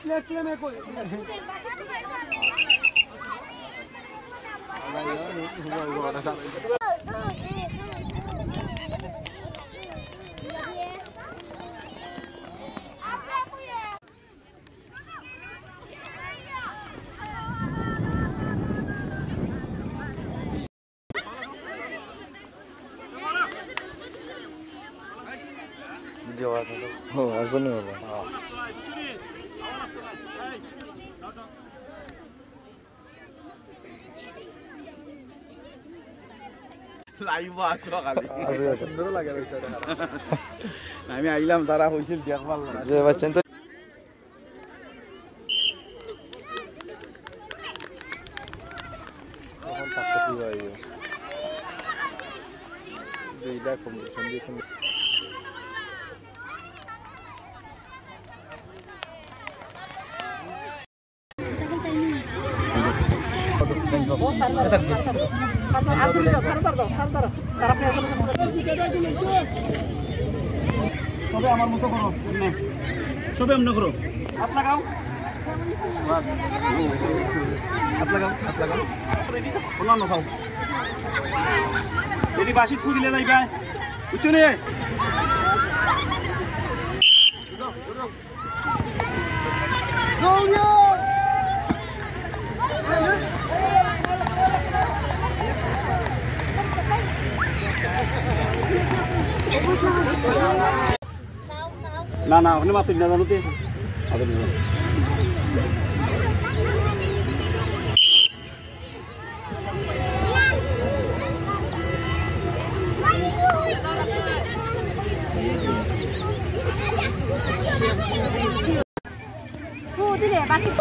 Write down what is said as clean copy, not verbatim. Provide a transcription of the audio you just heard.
live আসো খালি সুন্দর লাগে আমি আইলাম তারা হইছিল দেখবার যে বাচ্চা তো তখন থাকতে কি হয় দুইটা কম্পিটিশন দিয়ে সবে আমার মতো করো সবে এমন করো হাত লাগাও রেডি অন্যান্য খাও রেডি বাসি ফুদিলে যাইবা বুঝছো নে না না ওখানে মাত্র না জানোতে ফুদিলে বাসি